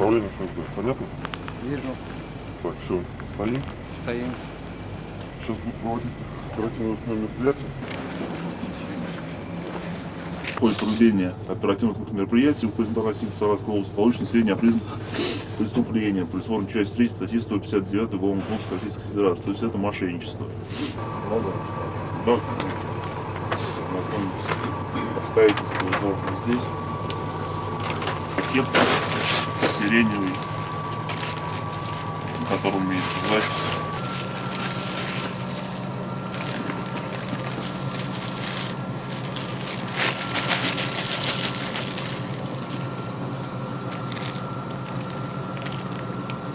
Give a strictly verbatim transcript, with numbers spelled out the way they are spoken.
направление сейчас будет. Понятно? Вижу. Так, все, стоим. Стоим. Сейчас будет проводиться оперативное мероприятие. В ходе проведения оперативных мероприятий в Управлении Саратовской области получено сведения о признаках преступления, предусмотренной частью третьей статьи сто пятьдесят девять Уголовного кодекса Российской Федерации, то есть это мошенничество. Да. Знакомиться. Обстоятельства изложены здесь. Пакет сиреневый, на котором имеется запись.